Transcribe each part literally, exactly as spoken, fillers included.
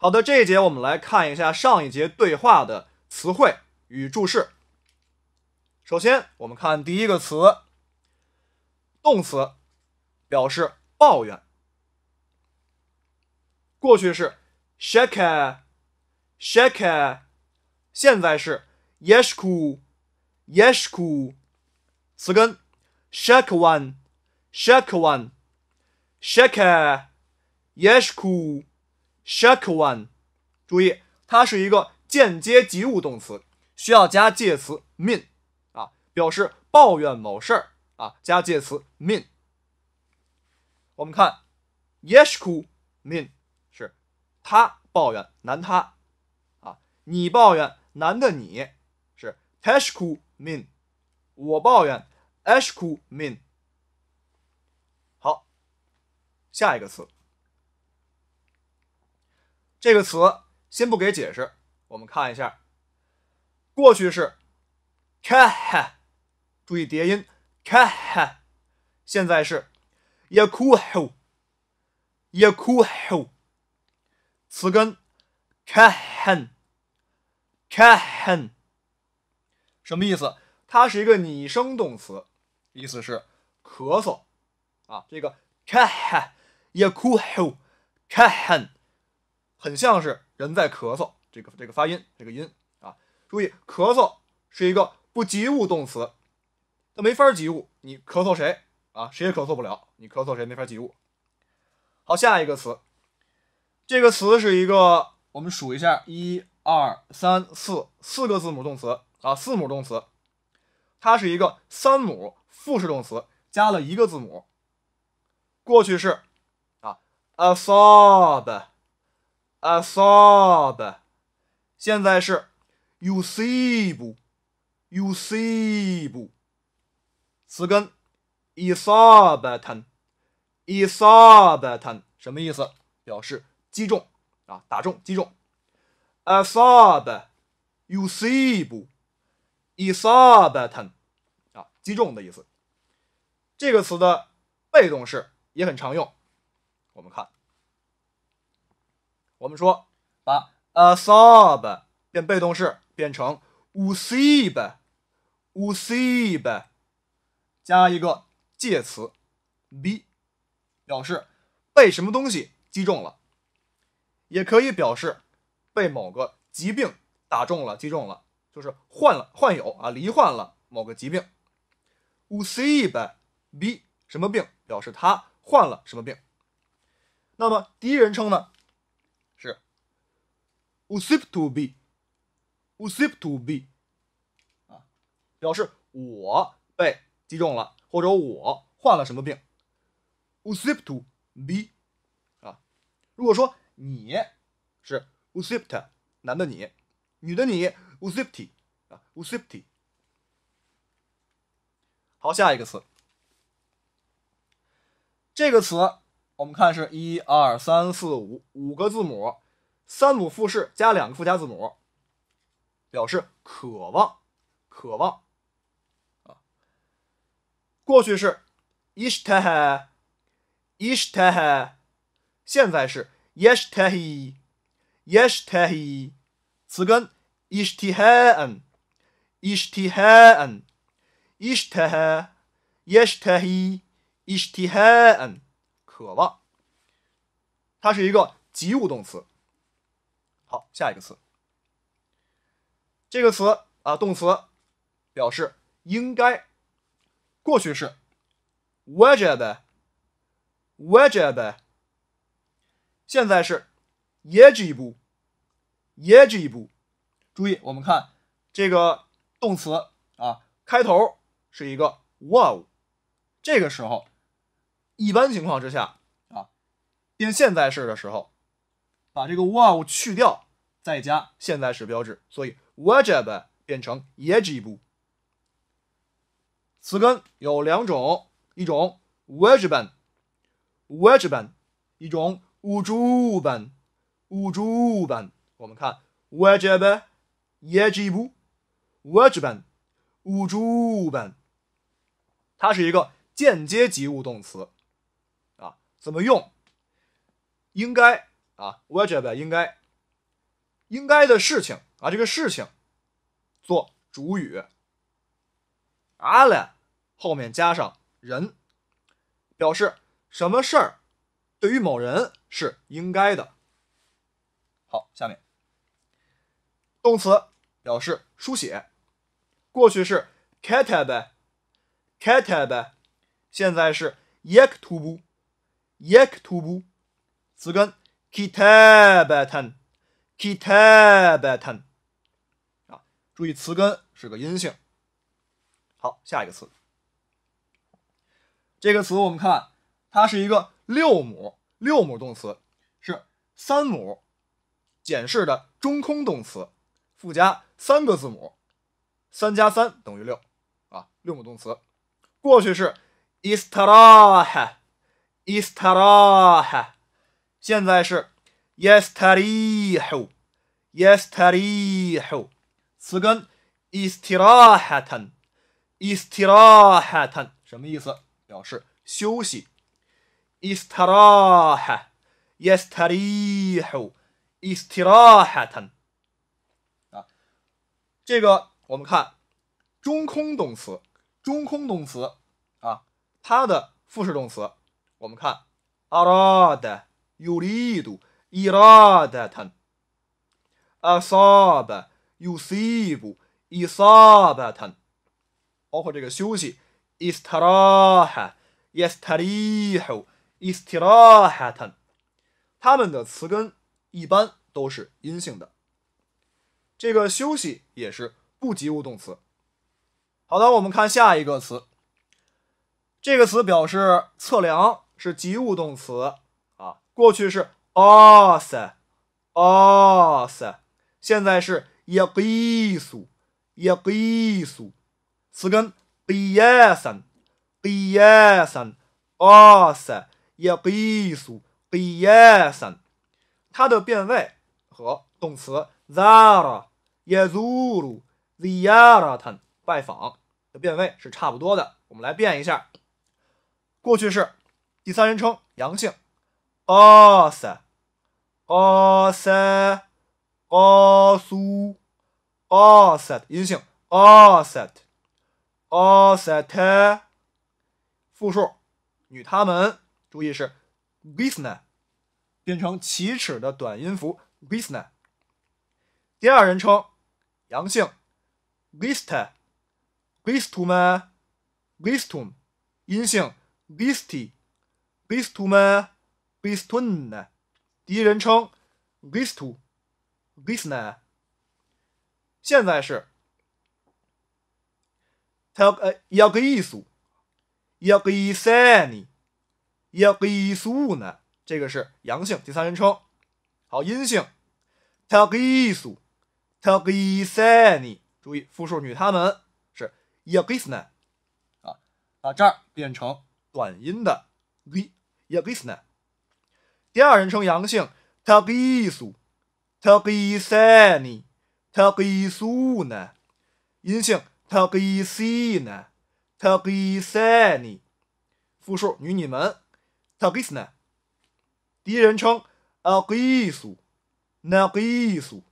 好的，这一节我们来看一下上一节对话的词汇与注释。首先我们看第一个词，动词，表示抱怨，过去式 shaka shaka， 现在式 yeshku yeshku， 词根 shakwan shakwan shaka yeshku shakwan。 注意，它是一个间接及物动词，需要加介词 min 啊，表示抱怨某事儿啊，加介词 min。 我们看 yeshku min 是他抱怨，男他啊，你抱怨，男的你是 teshku min， 我抱怨 eshku min。 好，下一个词，这个词先不给解释，我们看一下，过去式 kaha， 注意叠音 kaha， 现在是 yakuhu yakuhu， 词根 kahan kahan， 什么意思？它是一个拟声动词，意思是咳嗽啊。这个 kaha yakuhu kahan 很像是人在咳嗽，这个这个发音这个音啊。注意，咳嗽是一个不及物动词，它没法及物，你咳嗽谁啊？谁也咳嗽不了，你咳嗽谁没法及物。好，下一个词，这个词是一个，我们数一下，一二三四，四个字母动词啊，四母动词，它是一个三母复式动词，加了一个字母。过去式啊 asab asab， 现在是 yusibu yusibu， 词根 isabatan isabatan， 什么意思？表示击中啊，打中击中。 asab yusibu isabatan 啊，击中的意思。这个词的被动式也很常用，我们看，我们说把 asab 变被动式变成 usiba usiba， 加一个介词 b， 表示被什么东西击中了，也可以表示被某个疾病打中了击中了，就是患了患有啊罹患了某个疾病。 usiba b 什么病，表示他患了什么病。那么第一人称呢是 usibtu b usibtu b 啊，表示我被击中了，或者我患了什么病。 usibtu b 啊，如果说你是 usibta， 男的你，女的你 usibti 啊 usibti。 好，下一个词，这个词我们看是一二三四五，五个字母，三母复式加两个附加字母，表示渴望渴望啊。过去式 ishtaha ishtaha， 现在是 yashtahi yashtahi， 词根 ishtihaan ishtihaan ishtaha yashtahi ishtihaan， 渴望，它是一个及物动词。好，下一个词，这个词啊，动词表示应该，过去式 wajaba wajaba， 现在是 yajibu yajibu。 注意，我们看这个动词啊，开头是一个 waw， 这个时候一般情况之下啊，变现在式的时候，把这个 waw 去掉，再加现在时标志，所以 wajaba 变成 yajibu。 词根有两种，一种 wajiban wajiban， 一种 wujuban wujuban。 我们看 wajaba yajibu wajiban wujuban， 它是一个间接及物动词啊，怎么用？应该啊 wajaba 应该， 应该的事情啊，这个事情做主语。阿拉后面加上人，表示什么事儿对于某人是应该的。好，下面动词表示书写，过去是 kataba kataba， 现在是 yaktubu yaktubu， 词根 kitabatan kitabatan 啊，注意词根是个阴性。好，下一个词，这个词我们看它是一个六母六母动词，是三母简式的中空动词，附加三个字母，三加三等于六啊，六母动词。过去是 istaraha istaraha， 现在是 yastarihu yastarihu， 词根 istirahatan istirahatan， 什么意思？表示休息。istaraha yastarihu istirahatan 啊，这个我们看中空动词，中空动词啊，它的复式动词我们看 arada yuridu iradatan asaba yusibu isabatan， 包括这个休息 istiraha yastarihu istirahatan， 它们的词根一般都是阴性的。这个休息也是不及物动词。好的，我们看下一个词，这个词表示测量，是及物动词啊，过去是 asa asa， 现在是 yaqisu yaqisu， 词根 qiyasan qiyasan asa yaqisu qiyasan， 它的变位和动词 zara yazuru ziyaratan 拜访的变位是差不多的。我们来变一下，过去是第三人称阳性 qasa qasa qasu qasat， 阴性 qasat qasat， 复数女她们，注意是 gisna， 变成起齿的短音符 gisna。 第二人称阳性 gista gistuma gistum， 阴性 gisti gistuma gistunna， 第一人称 gistu gisna。 现在是 yaqisu yaqisani yaqisuna， 这个是阳性第三人称。好，阴性 taqisu taqisani， 注意复数女她们是 yaqisna 啊，把这儿变成短音的 gi yaqisna。 第二人称阳性 taqisu taqisani taqisuna， 阴性 taqisina taqisani， 复数女你们 taqisna。 第一人称 aqisu naqisu。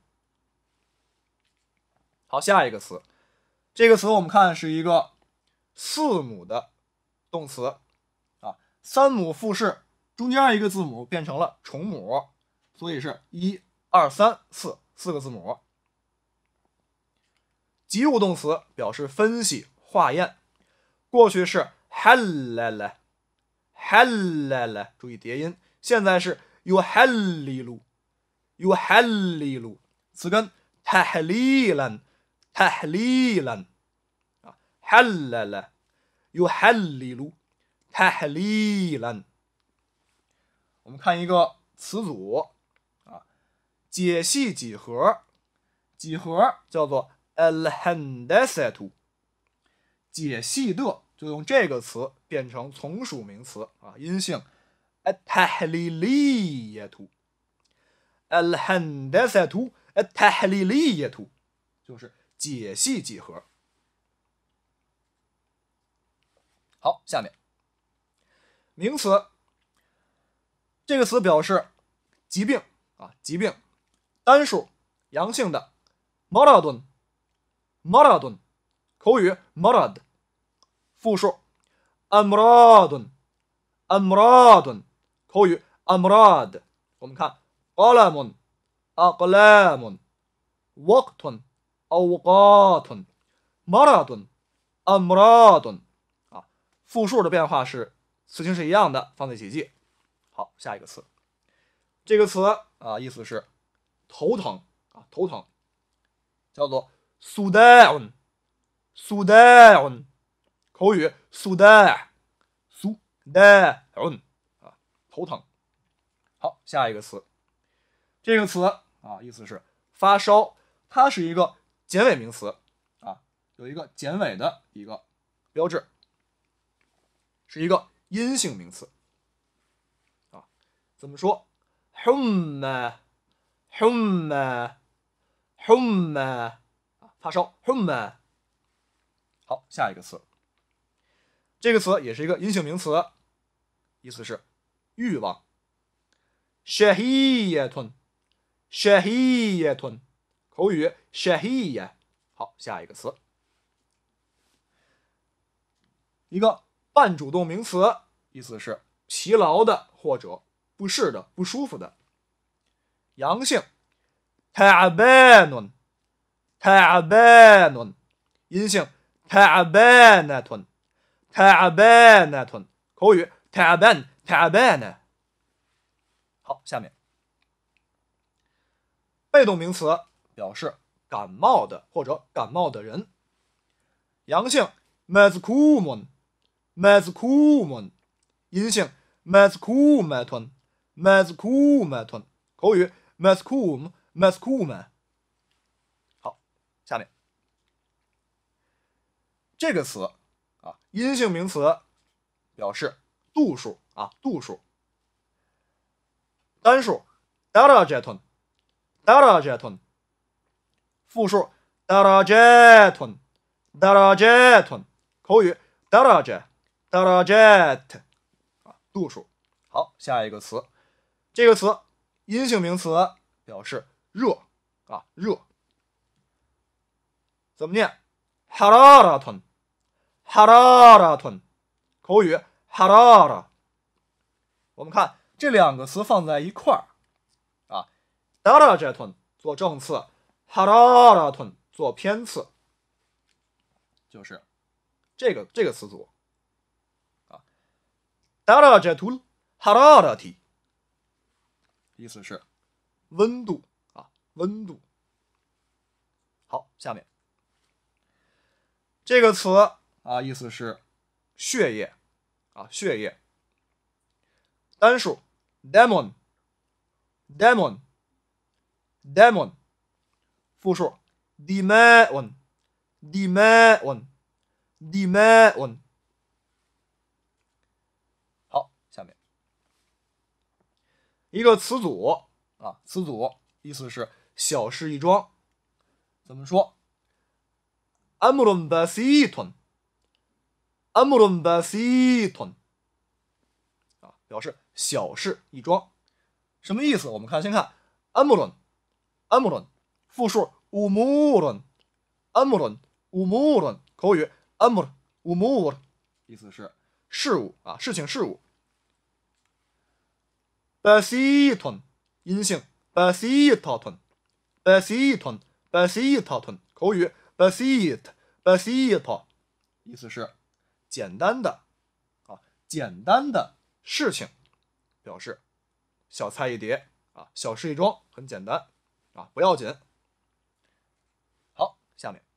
好，下一个词，这个词我们看是一个四母的动词啊，三母复式，中间一个字母变成了重母，所以是一二三四四个字母。及物动词表示分析化验，过去是 halala halala， 注意叠音，现在是 yuhallilu yuhallilu， 词根 tahlilan tahlilan 啊 halala yuhallilu tahlilan。 我们看一个词组啊，解析几何，几何叫做 al-handasatu， 解析的就用这个词变成从属名词啊，阴性 at-tahliliyatu al-handasatu at-tahliliyatu 就是解析几何。好，下面名词，这个词表示疾病啊，疾病，单数阳性的 maradun maradun 口语 marad 复数 amradun amradun 口语 amrad 我们看 qalamun aqlamun waqtun awqatun maradun amradun 啊，复数的变化是词形是一样的，放在一起记。好，下一个词，这个词啊意思是头疼啊，头疼，叫做 sudaun sudaun 口语 suda sudaun 啊，头疼。好，下一个词，这个词啊意思是发烧，它是一个简尾名词啊，有一个简尾的一个标志，是一个阴性名词啊。怎么说 humma humma humma 啊，发烧 humma。好，下一个词，这个词也是一个阴性名词，意思是欲望 shahiyatun shahiyatun 口语 shahiyya。好，下一个词，一个半主动名词，意思是疲劳的或者不适的、不舒服的。阳性 ta'banun ta'banun 阴性 ta'banatun ta'banatun 口语 ta'ban ta'bana。好，下面被动名词表示感冒的或者感冒的人。阳性 mazkumun mazkumun 阴性 mazkumatun mazkumatun 口语 mazkum mazkuma。好，下面这个词啊，阴性名词表示度数啊，度数。单数 darajatun darajatun 复数 darajatun darajatun 口语 daraja darajat 啊，度数。好，下一个词，这个词阴性名词表示热啊，热。怎么念 hararatun hararatun 口语 harara。我们看这两个词放在一块儿啊 darajatun 做正次 hararatun 做偏次，就是这个这个词组啊 darajatul hararati 意思是温度啊，温度。好，下面这个词啊意思是血液啊，血液。单数 demon demon demon 复数 dimaun dimaun dimaun。好，下面一个词组啊，词组意思是小事一桩。怎么说 amrun basitun amrun basitun 啊，表示小事一桩。什么意思？我们看先看 amrun amrun 复数 umurun amrun umurun 口语 amr umur 意思是事物啊，事情事物。basitun 阴性 basitatun basitatun basitatun 口语 basit basita 意思是简单的啊，简单的事情，表示小菜一碟啊，小事一桩，很简单啊，不要紧。好，下面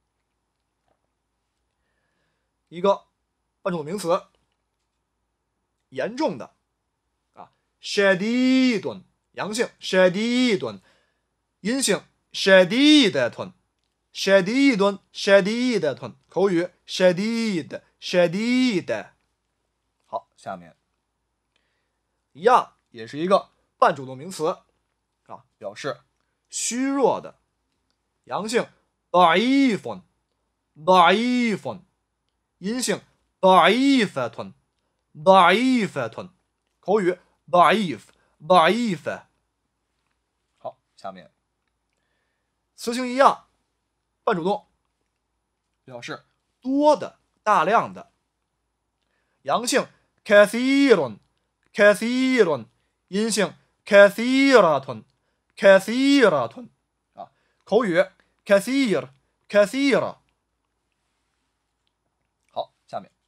一个半主动名词，严重的啊 shadidun 阳性 shadidun 阴性 shadidatun shadidun shadidatun 口语 shadid shadid。 好，下面一样也是一个半主动名词啊，表示虚弱的。阳性 da'ifun da'ifun 阴性 da'ifatun da'ifatun 口语 da'if da'ifa。 好，下面词形一样，半主动，表示多的、大量的。阳性 كثير كثير， 阴性 كثيرة كثيرة 啊，口语 كثير كثيرة。好，下面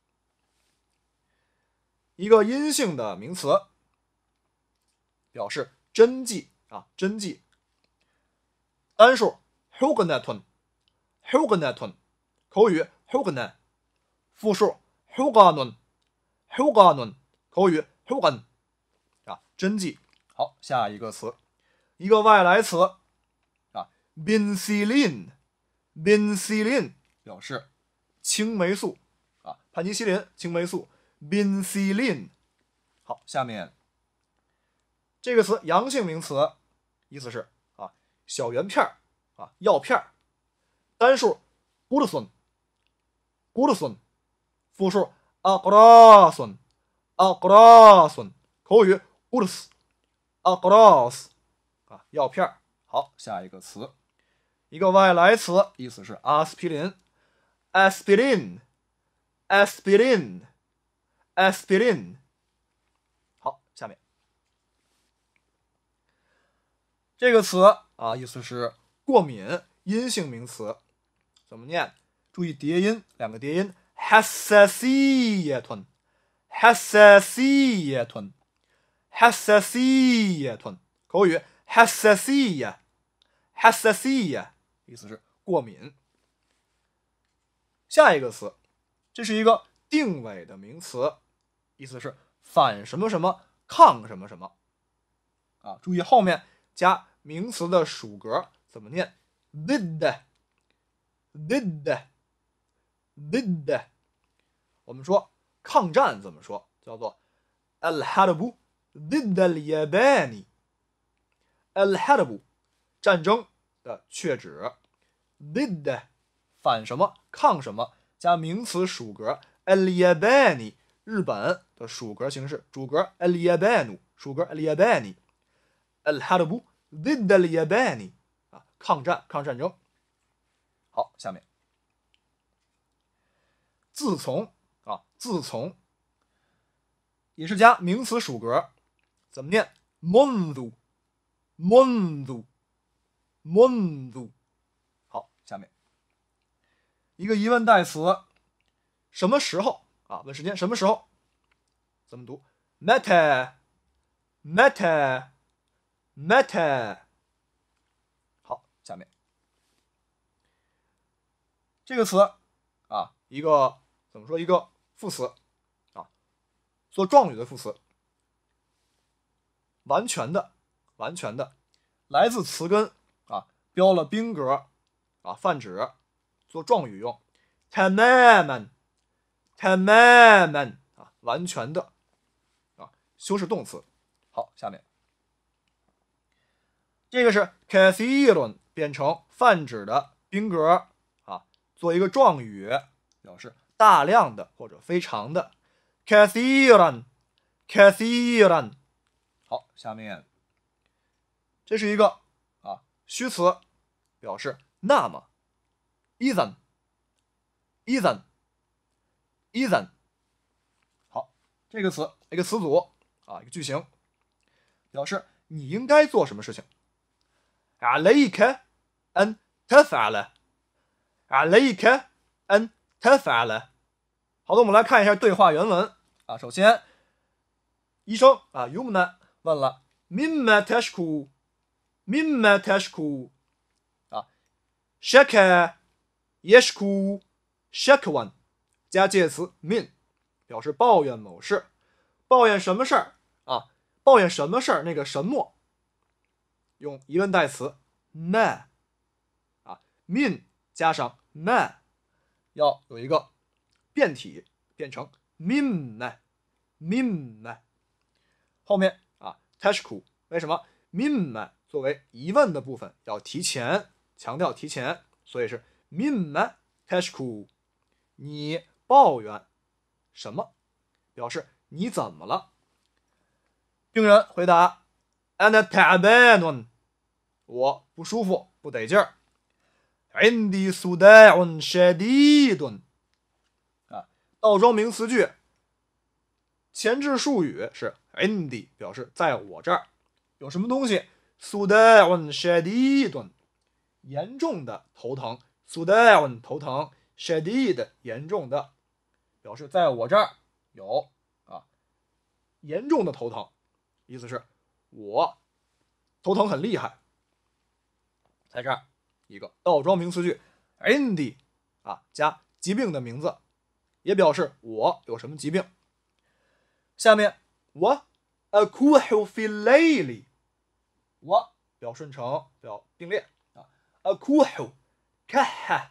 一个阴性的名词，表示针剂啊，针剂。单数 حقنة حقنة， 口语 حقنة。复数 حقن حقن， 口语 حقن 啊，针剂。好，下一个词，一个外来词啊 ，penicillin penicillin 表示青霉素啊，盘尼西林青霉素 penicillin。好，下面这个词阳性名词，意思是啊小圆片啊药片。单数 gudson gudson， 复数 aqrason aqrason， 口语 guds aqras 啊药片。好，下一个词，一个外来词，意思是阿司匹林 aspirin aspirin aspirin。好，下面这个词啊，意思是过敏，阴性名词。怎么念？注意叠音，两个叠音 حساسية حساسية حساسية， 口语 حساسية حساسية， 意思是过敏。下一个词，这是一个定伪的名词，意思是反什么什么抗什么什么啊。注意后面加名词的属格怎么念 ضد ضد ضد。 我们说抗战怎么说？叫做 الحرب ضد اليابان الحرب 战争的确指 ضد 反什么抗什么，加名词属格 اليابان 日本的属格形式，主格 اليابان 属格 اليابان الحرب ضد اليابان 啊，抗战抗战争。好，下面自从啊，自从也是加名词属格，怎么念 منذ منذ منذ。 好，下面一个疑问代词，什么时候啊？问时间，什么时候？怎么读 meta meta meta。 好，下面这个词啊，一个怎么说？一个副词啊，做状语的副词，完全的，完全的，来自词根啊，标了宾格啊，泛指，做状语用 تماما تماما 啊，完全的啊，修饰动词。好，下面这个是 كثير 变成泛指的宾格啊，做一个状语，表示大量的或者非常的 كثيرا كثيرا。 好，下面这是一个啊虚词，表示那么 إذن إذن إذن。 好，这个词一个词组啊，一个句型，表示你应该做什么事情。عليك أن تفعل عليك أن تفعل。 好的，我们来看一下对话原文啊。首先，医生啊 يمنى 问了 مما تشكو مما تشكو 啊 شكى يشكو شكوى 加介词 min 表示抱怨某事，抱怨什么事儿啊？抱怨什么事儿？那个什么用疑问代词 ma 啊 min 加上 ma 要有一个变体，变成 mimma mimma。 后面啊 tashku 为什么 mimma 作为疑问的部分要提前，强调提前，所以是 mimma tashku。 你抱怨什么？表示你怎么了？病人回答 أنا تعبان 我不舒服不得劲儿 عندي صداع شديد。啊，倒装名词句前置术语是 عندي， 表示在我这儿有什么东西。صداع شديد， 严重的头疼。صداع 头疼 ，شديد 严重的，表示在我这儿有啊严重的头疼，意思是我头疼很厉害。在这儿一个倒装名词句 عندي 啊加疾病的名字，也表示我有什么疾病。下面我 أكح في الليل， 我表顺承表并列啊 أكح كح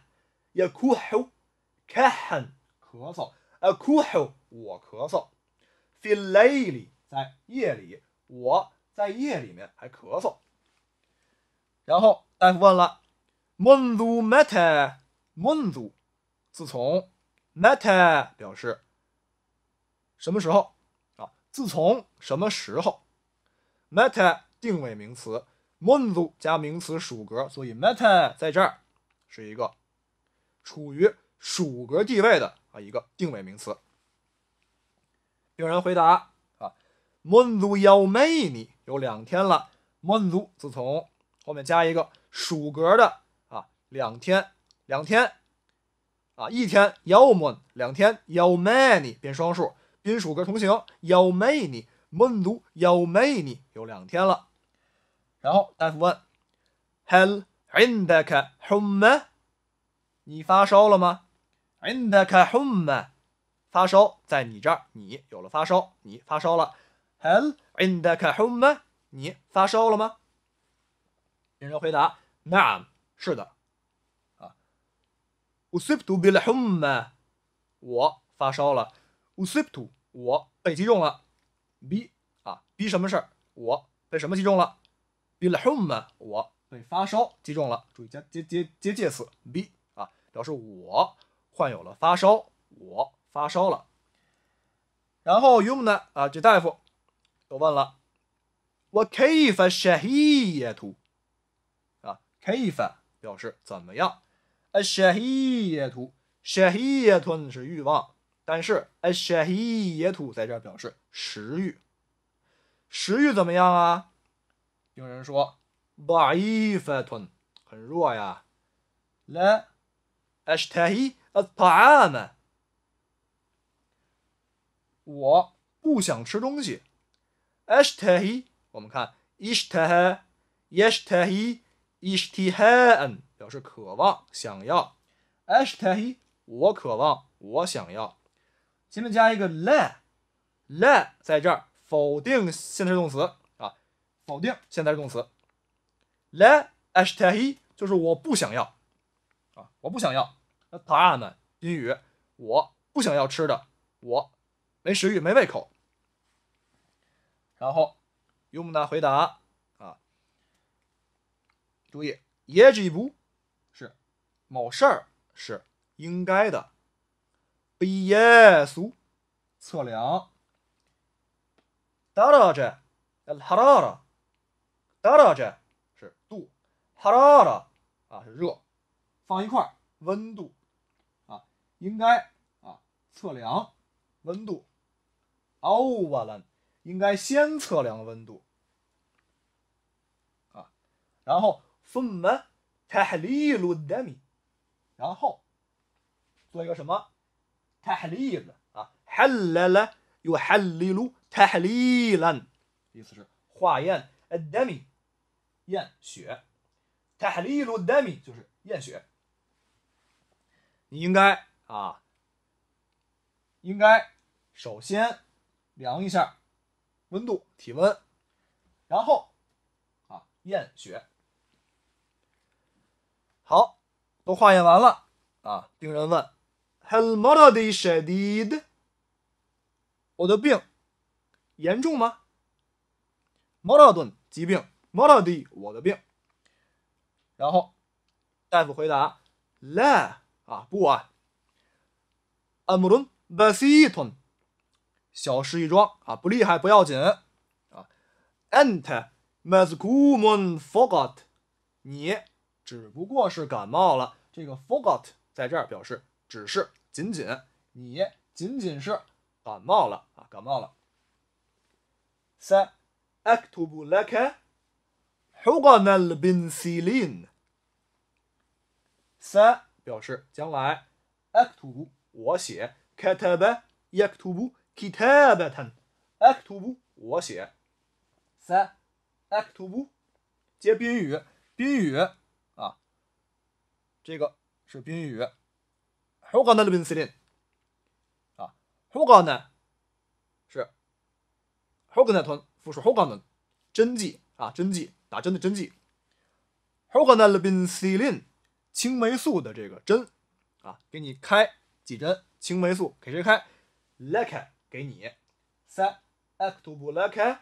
يكح كحا 咳嗽 أكح 我咳嗽 في الليل 在夜里，我在夜里面还咳嗽。然后大夫问了 منذ متى منذ 自从 متى 表示什么时候啊？自从什么时候 meta 定位名词 منذ 加名词属格，所以 meta 在这儿是一个处于属格地位的啊一个定位名词。病人回答啊 منذ يومين 有两天了 منذ 自从后面加一个属格的啊两天两天啊一天 يوم 两天 يومان 变双数宾属格同形 يومين منذ يومين 有两天了。然后大夫问 هل عندك حمى 你发烧了吗 عندك حمى 发烧在你这儿，你有了发烧，你发烧了 هل عندك حمى 你发烧了吗？病人回答 نعم 是的啊 أصبت بالحمى 我发烧了 أصبت 我被击中了 B 啊 B 什么事儿？我被什么击中了 بالحمى 我被发烧击中了，注意加接接接介词 B 啊，表示我患有了发烧，我发烧了。然后 يمنى 啊，这大夫又问了 وكيف الشهية 啊 كيف 表示怎么样 الشهية شهية 是欲望，但是 الشهية 在这表示食欲，食欲怎么样啊？病人说 ضعيفة 很弱呀 لا أشتهي الطعام 我不想吃东西 أشتهي 我们看 اشتهى يشتهي اشتهاء 表示渴望想要 أشتهي 我渴望我想要，前面加一个 لا لا 在这儿否定现在式动词啊，否定现在式动词 لا أشتهي 就是我不想要啊，我不想要。那答案呢？宾语我不想要吃的，我没食欲没胃口。然后尤姆纳回答啊，注意，يجب是某事儿是应该的 قياس 测量 درجة الحرارة درجة 是度 حرارة 啊是热，放一块儿温度啊应该啊测量温度 أولاً 应该先测量温度啊，然后 ثم تحليل الدم 然后做一个什么 تحليل 啊 حلل يحلل تحليلا 意思是化验 الدم 验血 تحليل الدم 就是验血，你应该啊应该首先量一下温度体温，然后啊验血。好，都化验完了啊，病人问 هل مرضي شديد 我的病严重吗 مرض 疾病 مرضي 我的病，然后大夫回答 لا 啊不啊 أمر بسيط 小事一桩啊，不厉害不要紧啊。أنت مزكوم فقط 你只不过是感冒了。这个 forgot 在这儿表示只是仅仅，你仅仅是感冒了啊，感冒了。سأكتب لك حقن البنسلين。س 表示将来 ，أكتب 我写 ，كتب يكتب كتابة أكتب 我写 سأكتب 接宾语，宾语啊，这个是宾语 حقن البنسلين 啊 حقن 是 حقنة 复数 حقن 针剂啊，针剂打针的针剂 حقن البنسلين 青霉素的这个针啊，给你开几针青霉素，给谁开 لك 给你 سأكتب لك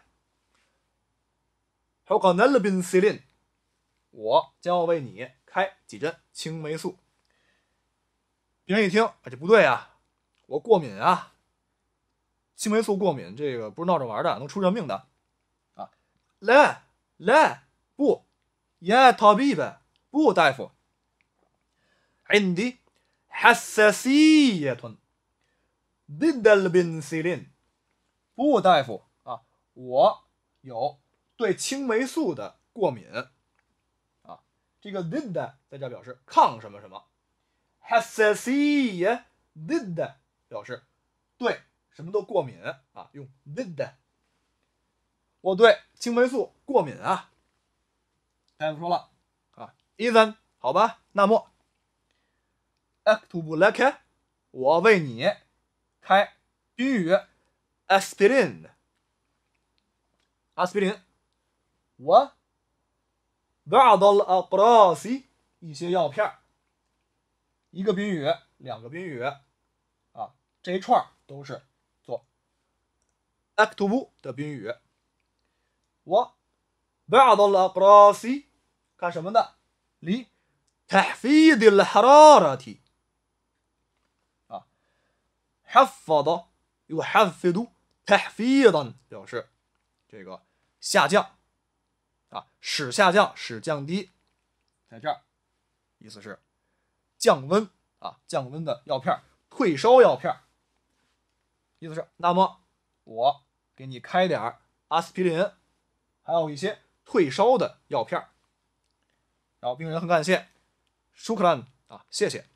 حقن البنسلين 我将要为你开几针青霉素。别人一听，啊，这不对啊，我过敏啊，青霉素过敏，这个不是闹着玩的，能出人命的啊！来来，不，呀，طبيب，不，大夫。عندي حساسية ضد البنسلين，不，大夫啊，我有对青霉素的过敏啊。这个 ضد 在这表示抗什么什么。حساسية ضد 表示对什么都过敏啊，用 ضد。我对青霉素过敏啊。大夫说了啊 ，إذن 好吧，那么 أكتب لك 我为你开宾语 aspirin aspirin 我 بعض الأقراص 一些药片，一个宾语两个宾语啊，这一串都是做 أكتب 的宾语。我 بعض الأقراص 干什么的لتحفيظ الحرارة啊 حفظ يحفظ تحفيظا 表示这个下降啊，使下降，使降低，在这儿意思是降温啊，降温的药片，退烧药片，意思是那么我给你开点阿司匹林，还有一些退烧的药片。然后病人很感谢，舒克兰啊，谢谢。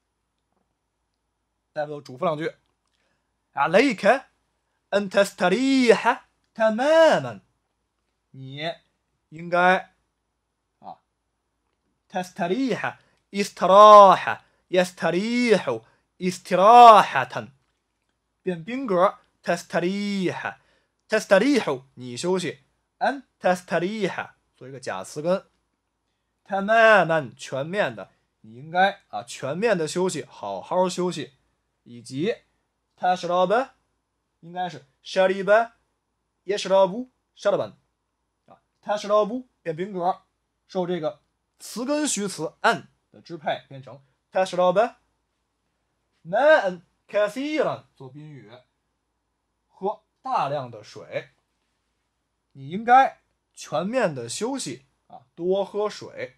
大夫嘱咐两句，عليك أن تستريح تماما，你应该啊 تستريح استراحة يستريح استراحة 变宾格 تستريح تستريح 你休息 أن تستريح 做一个假词根 تماما 全面的，你应该啊全面的休息，好好休息，以及 تشرب 应该是 شرب يشرب شربا 啊 تشرب 变宾格，受这个词根虚词 an 的支配，变成 تشرب ماء كثيرا 做宾语，喝大量的水，你应该全面的休息啊，多喝水。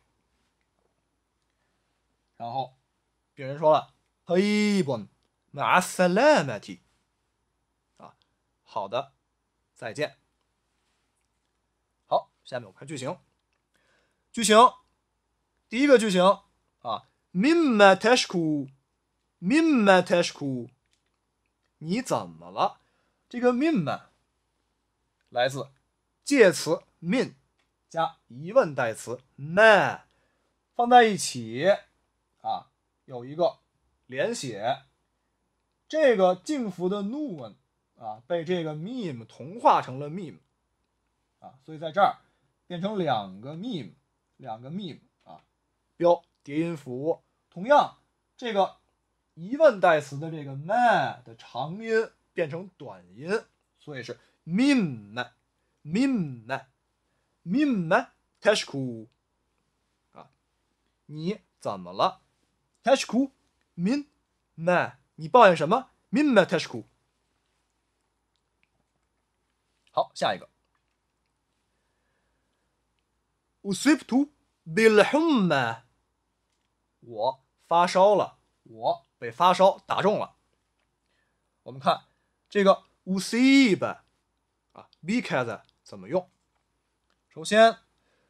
然后病人说了 طيب مع السلامة 啊，好的，再见。好，下面我们看句型。句型第一个句型啊 مما تشكو مما تشكو 你怎么了？这个 mimma 来自介词 min 加疑问代词 ma 放在一起啊，有一个连写。这个静符的 nun 啊，被这个 mim 同化成了 mim 啊，所以在这儿变成两个 mim 两个 mim 啊，标叠音符。同样，这个疑问代词的这个 ma 的长音变成短音，所以是 mim mim mim tashku 啊，你怎么了 ？tashku min ma 你抱怨什么 ？mimma tashku。好，下一个。أصبت بالحمى 我发烧了，我被发烧打中了。我们看这个 أصيب 啊 be 开的怎么用？首先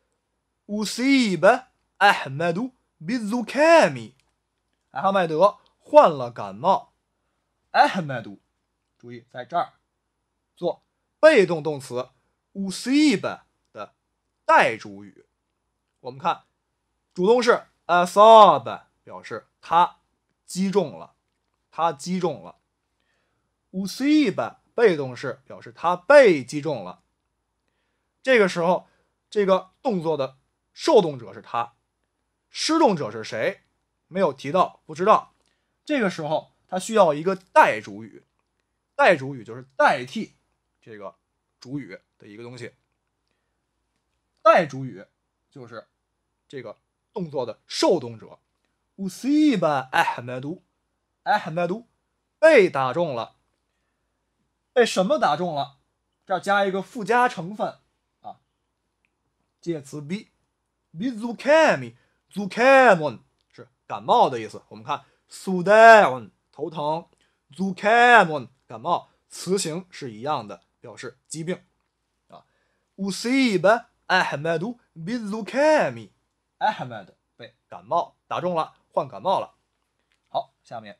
أصيب أحمد بالزكام， 阿哈迈德患了感冒。أحمد 注意在这儿做被动动词 أصيب 的代主语。我们看主动式 أصاب 表示他击中了，他击中了。أصيب 被动式表示他被击中了。这个时候，这个动作的受动者是他，施动者是谁？没有提到，不知道。这个时候，它需要一个代主语，代主语就是代替这个主语的一个东西。代主语就是这个动作的受动者。أصيب أحمد أحمد 被打中了。被什么打中了？这儿加一个附加成分啊，介词 be بالزكام زكام 是感冒的意思。我们看 صداع 头疼 زكام 感冒，词形是一样的，表示疾病啊。أصيب أحمد بالزكام أحمد 被感冒打中了，患感冒了。好，下面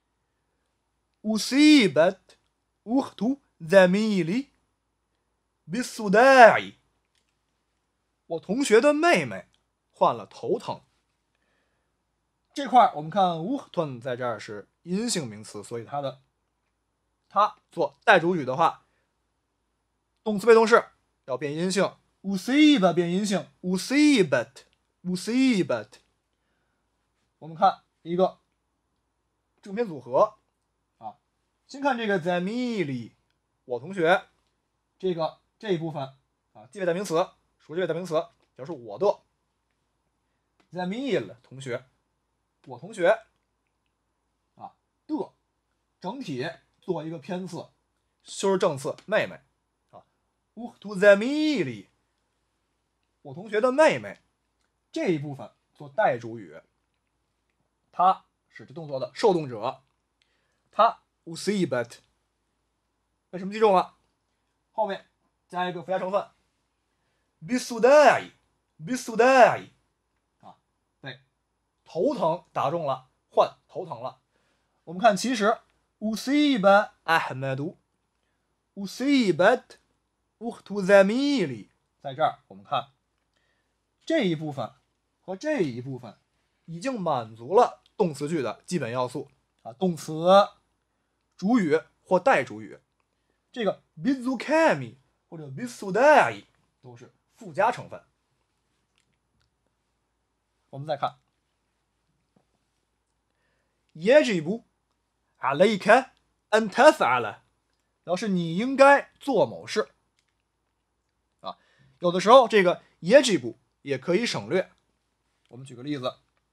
أصيبت أخت زميلي بالصداع 我同学的妹妹患了头疼。这块我们看 أخت 在这儿是阴性名词，所以它的它做代主语的话，动词被动式要变阴性 أصيب 变阴性 أصيبت أصيبت。 我们看一个正片组合啊，先看这个 زميلي 我同学，这个这一部分啊，记为代名词，属记为代名词，表示我的。زميل 同学，我同学啊的整体做一个偏次，修饰正次妹妹啊。أخت زميلي 我同学的妹妹，这一部分做代主语，它是这动作的受动者，它 أصيبت 为什么击中了？后面加一个附加成分 بالصداع بالصداع 啊，被头疼打中了，患头疼了。我们看，其实 أصيب أحمد أصيبت أخت زميلي 在这儿，我们看这一部分和这一部分已经满足了动词句的基本要素啊，动词、主语或代主语。这个 بالزكام 或者 بالصداع 都是附加成分。我们再看 يجب عليك أن تفعل 表示你应该做某事啊。有的时候这个 يجب 也可以省略。我们举个例子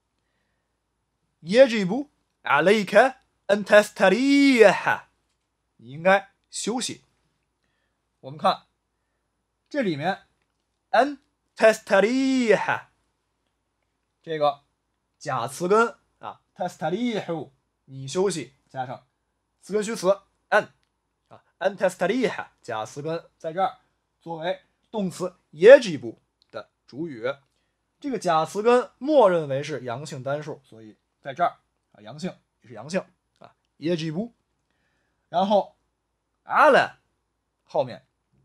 يجب عليك أن تستريح 你应该休息。我们看这里面 أن تستريح 这个假词根啊 تستريح 你休息，加上词根虚词 أن 啊 أن تستريح 假词根在这儿作为动词 يجب 的主语。这个假词根默认为是阳性单数，所以在这儿啊阳性也是阳性啊 يجب。 然后 على 后面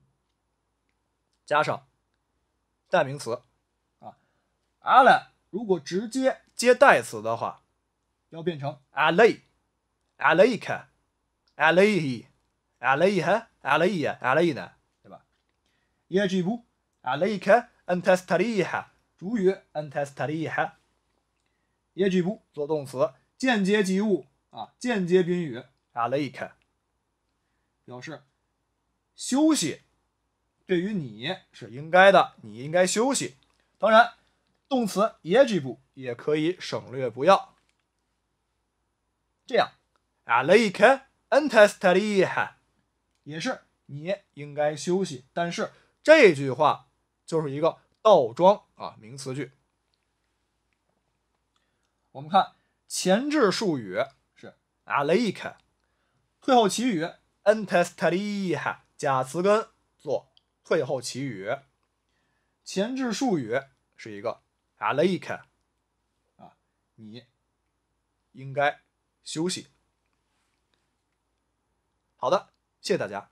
加上代名词啊 على 如果直接接代词的话，要变成 علي عليك عليه عليها علي علينا 对吧？ يجب عليك أن تستريح 主语 أن تستريح يجب 做动词，间接及物啊，间接宾语 عليك 表示休息对于你是应该的，你应该休息。当然动词 يجب 也可以省略不要。这样 عليك أن تستريح 也是你应该休息，但是这句话就是一个倒装啊名词句。 我们看前置术语是 عليك， 退后祈语 أنت تستريح， 加词根做退后祈语。前置术语是一个 عليك， 啊，你应该休息。好的，谢谢大家。